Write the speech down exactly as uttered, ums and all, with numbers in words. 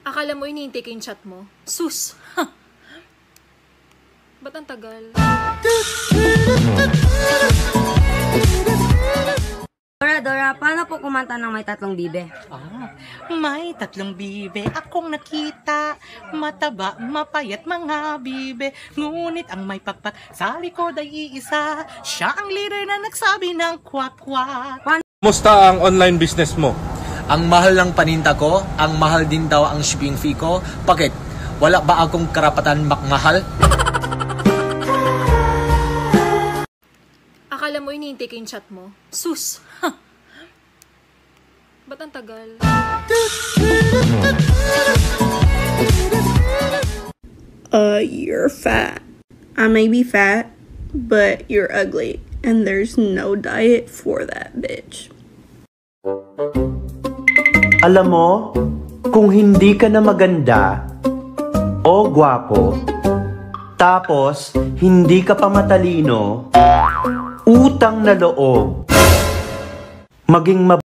Akala mo iniintay ko yung chat mo? Sus! Ha! Ba't ang tagal? Dora, Dora, paano po kumanta ng may tatlong bibe? Ah, may tatlong bibe akong nakita, mataba, mapayat mga bibe, ngunit ang may pakpak sa likod ay iisa, siya ang leader na nagsabi ng kwak-kwak. Kumusta ang online business mo? Ang mahal ng paninda ko, ang mahal din daw ang shipping fee ko. Bakit? Wala ba akong karapatan makmahal? Akala mo iniintay ko yung chat mo? Sus! Ha! Ba't ang tagal? Uh, you're fat. I may be fat, but you're ugly. And there's no diet for that, bitch. Alam mo, kung hindi ka na maganda o gwapo, tapos hindi ka pa matalino, utang na loob maging mab-